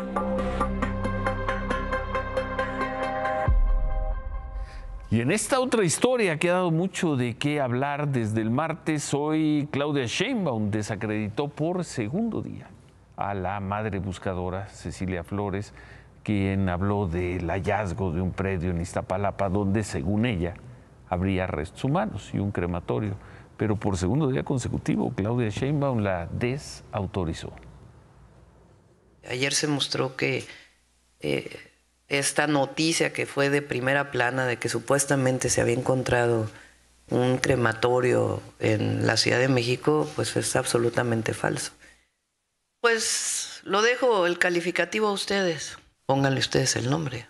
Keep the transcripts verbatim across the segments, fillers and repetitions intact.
Y en esta otra historia que ha dado mucho de qué hablar desde el martes, hoy Claudia Sheinbaum desacreditó por segundo día a la madre buscadora Cecilia Flores, quien habló del hallazgo de un predio en Iztapalapa donde, según ella, habría restos humanos y un crematorio. Pero por segundo día consecutivo, Claudia Sheinbaum la desautorizó. Ayer se mostró que eh, esta noticia que fue de primera plana de que supuestamente se había encontrado un crematorio en la Ciudad de México, pues es absolutamente falso. Pues lo dejo el calificativo a ustedes. Pónganle ustedes el nombre.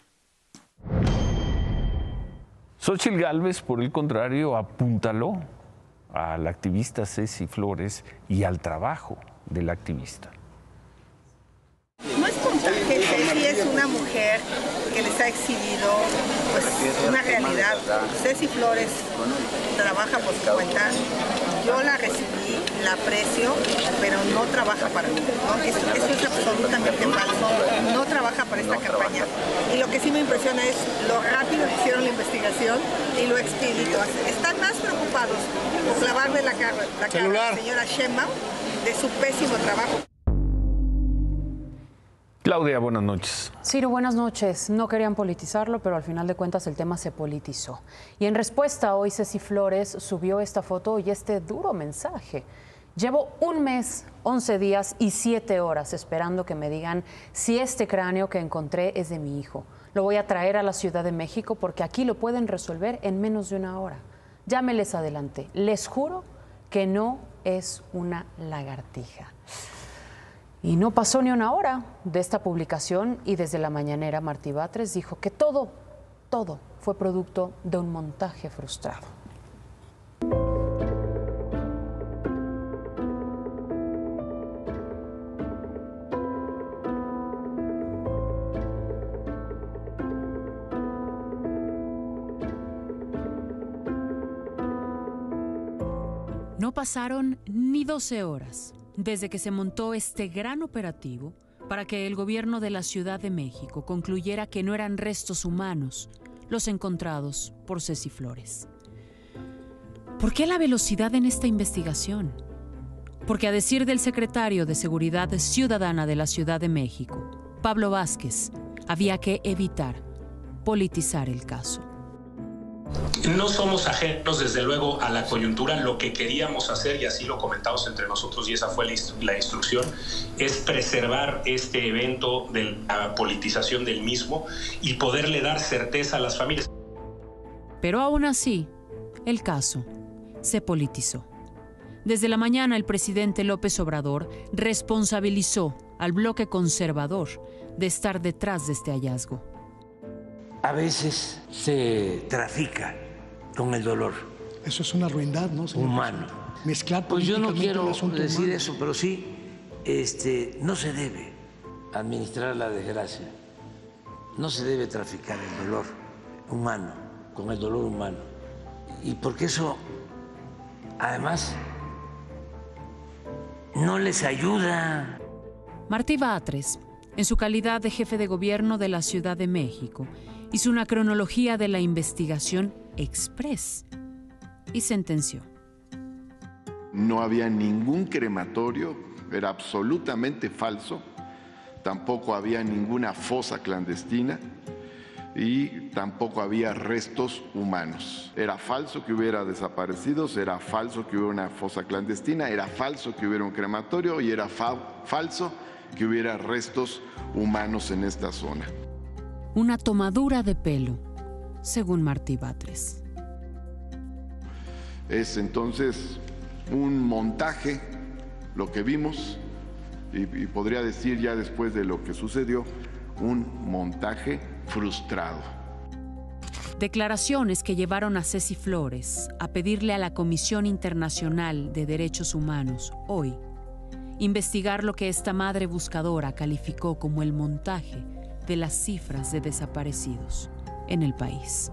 Xóchitl Gálvez, por el contrario, apuntaló a la activista Ceci Flores y al trabajo del activista. No es montaje, Ceci es una mujer que les ha exhibido pues, una realidad. Ceci Flores trabaja por su cuenta, yo la recibí, la aprecio, pero no trabaja para mí, ¿no? Eso, eso es absolutamente falso, no trabaja para esta campaña. Y lo que sí me impresiona es lo rápido que hicieron la investigación y lo expedito. Están más preocupados por lavarle la cara, la cara a la señora Sheinbaum de su pésimo trabajo. Claudia, buenas noches. Ciro, buenas noches. No querían politizarlo, pero al final de cuentas el tema se politizó. Y en respuesta, hoy Ceci Flores subió esta foto y este duro mensaje. Llevo un mes, once días y siete horas esperando que me digan si este cráneo que encontré es de mi hijo. Lo voy a traer a la Ciudad de México porque aquí lo pueden resolver en menos de una hora. Ya me les adelanté. Les juro que no es una lagartija. Y no pasó ni una hora de esta publicación y desde la mañanera Martí Batres dijo que todo, todo fue producto de un montaje frustrado. No pasaron ni doce horas desde que se montó este gran operativo para que el gobierno de la Ciudad de México concluyera que no eran restos humanos los encontrados por Ceci Flores. ¿Por qué la velocidad en esta investigación? Porque a decir del secretario de Seguridad Ciudadana de la Ciudad de México, Pablo Vázquez, había que evitar politizar el caso. No somos ajenos, desde luego, a la coyuntura. Lo que queríamos hacer, y así lo comentamos entre nosotros, y esa fue la, instru la instrucción, es preservar este evento de la politización del mismo y poderle dar certeza a las familias. Pero aún así, el caso se politizó. Desde la mañana, el presidente López Obrador responsabilizó al bloque conservador de estar detrás de este hallazgo. A veces se trafica con el dolor. Eso es una ruindad, ¿no, señor? Humano. Mezclar pues yo no quiero decir humano. eso, pero sí, este, no se debe administrar la desgracia. No se debe traficar el dolor humano, con el dolor humano. Y porque eso, además, no les ayuda. Martí Batres, en su calidad de jefe de gobierno de la Ciudad de México, hizo una cronología de la investigación express y sentenció. No había ningún crematorio, era absolutamente falso, tampoco había ninguna fosa clandestina y tampoco había restos humanos. Era falso que hubiera desaparecidos, era falso que hubiera una fosa clandestina, era falso que hubiera un crematorio y era fa falso que hubiera restos humanos en esta zona. Una tomadura de pelo, según Martí Batres. Es entonces un montaje, lo que vimos, y, y podría decir ya después de lo que sucedió, un montaje frustrado. Declaraciones que llevaron a Ceci Flores a pedirle a la Comisión Internacional de Derechos Humanos, hoy, investigar lo que esta madre buscadora calificó como el montaje de las cifras de desaparecidos en el país.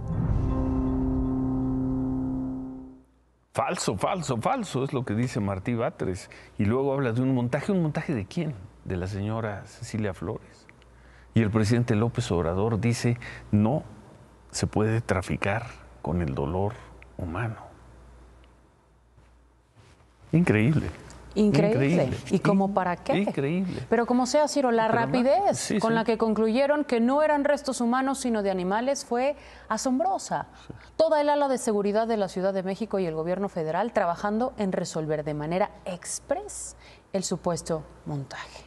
Falso, falso, falso, es lo que dice Martí Batres. Y luego habla de un montaje. ¿Un montaje de quién? De la señora Cecilia Flores. Y el presidente López Obrador dice, no se puede traficar con el dolor humano. Increíble. Increíble. Increíble. ¿Y como para qué? Increíble. Pero como sea, Ciro, la Pero rapidez además, sí, con sí. la que concluyeron que no eran restos humanos sino de animales fue asombrosa. Sí. Toda el ala de seguridad de la Ciudad de México y el gobierno federal trabajando en resolver de manera express el supuesto montaje.